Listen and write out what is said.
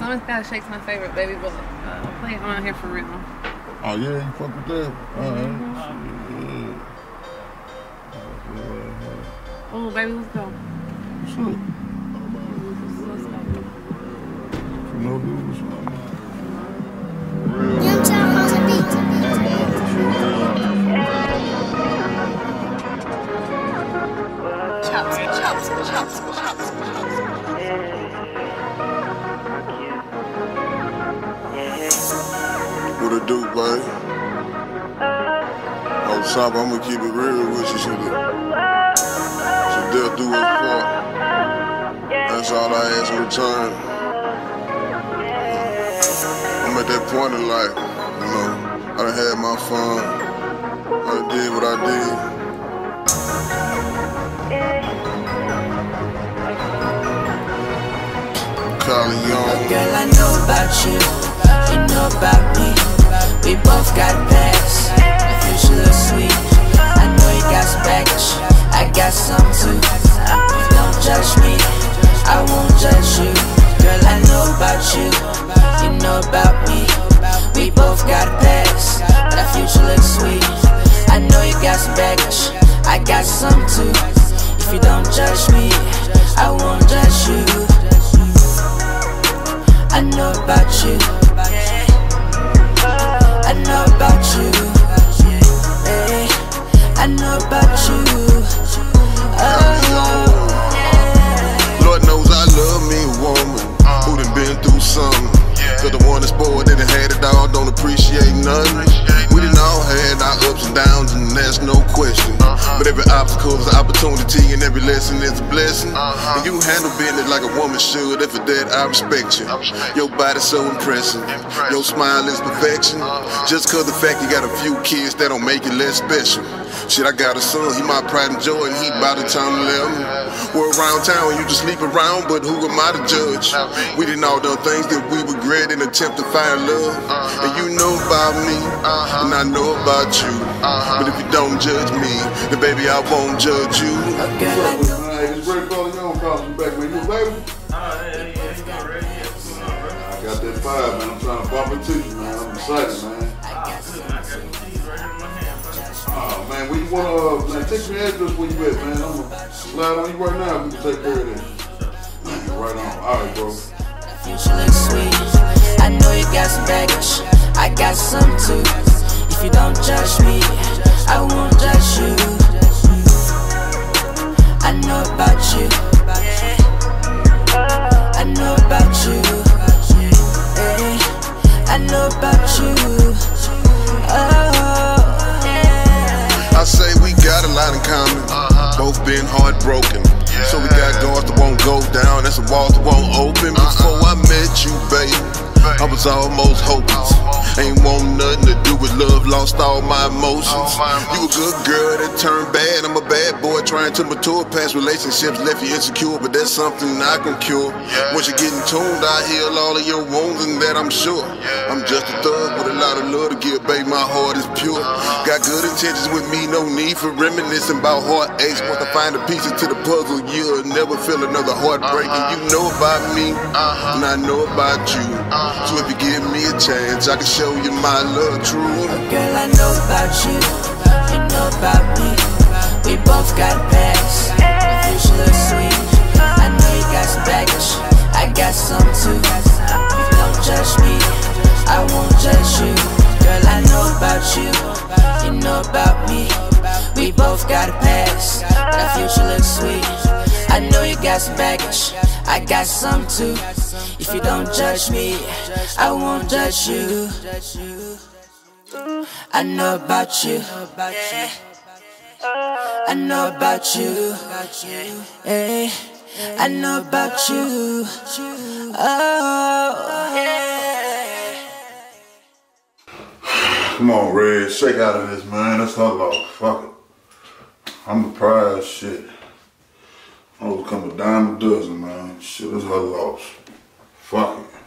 Someone's gotta shake's my favorite, baby, but play it on here for real. Oh yeah, you fuck with that? Alright. Oh, baby, let's go. What's up? For no news. Young Child on the beat. Chops. What it do, babe? On top, I'm gonna keep it real with you, so they'll do it for. That's all I ask in return. I'm at that point in life, you know. I done had my fun. I done did what I did. Calling young. Girl, I know about you, you know about me. We both got past, the future looks sweet. I know you got some baggage, I got some too. Don't judge me, I won't judge you. Girl, I know about you, you know about me. We both got past, the future looks sweet. I know you got some baggage, I got some too. If you don't judge me, I won't judge you. I know about you, I know about you, hey, I know about you. Lord knows I love me a woman who done been through something. Cause the one that's spoiled that done had it all don't appreciate nothing. We done all had our ups and downs, and that's no question. But every obstacle is an opportunity, and every lesson is a blessing. And you handle business like a woman should, and for that I respect you. Your body's so impressive, your smile is perfection. Just cause the fact you got a few kids, that don't make you less special. Shit, I got a son, he my pride and joy, and he by the time 11. We're around town, you just sleep around, but who am I to judge? We done all done things that we regret in attempt to find love. And you know about me, and I know about you. But if you don't judge me, then baby, I won't judge you. Girl, I know. Hey, this Ray calling you on, calling you back, man. You available? Yeah, he's not ready yet. I got that vibe, man. I'm trying to bump it to you, man. I'm excited, man. I got some keys right here in my hand. Oh, man, where you wanna, man, text me address where you at, man. I'm gonna slide on you right now. We can take care of that. Man, right on. All right, bro. Future looks sweet. I know you got some baggage, I got some too. If you don't judge me, I won't judge you. I know about you, I know about you, hey, I know about you. I say we got a lot in common. Both been heartbroken. So we got doors that won't go down, and some walls that won't open. Before I met you, baby, I was almost hopeless. Ain't want nothing to do with love, lost all my emotions. You a good girl that turned bad, I'm a bad boy trying to mature. Past relationships left you insecure, but that's something I can cure. Once you're getting tuned, I heal all of your wounds, and that I'm sure. I'm just a thug with a lot of love to give, baby, my heart is pure. Got good intentions with me, no need for reminiscing about heartaches. Once I find the pieces to the puzzle, you'll never feel another heartbreak. And you know about me, and I know about you. So if you give me a chance, I can show you my love true. Girl, I know about you, you know about me. We both got past, the future looks sweet. I know you got some baggage, I got some too. Don't judge me, I won't judge you. Girl, I know about you, you know about me. We both got a past, the future looks sweet. I know you got some baggage, I got some too. If you don't judge me, I won't judge you. I know about you, I know about you, hey, I know about you. Oh, yeah. Come on, Red, shake out of this, man. That's her loss. Fuck it. I'm the prize, shit. I was come a dime a dozen, man. Shit, that's her loss. Fuck it.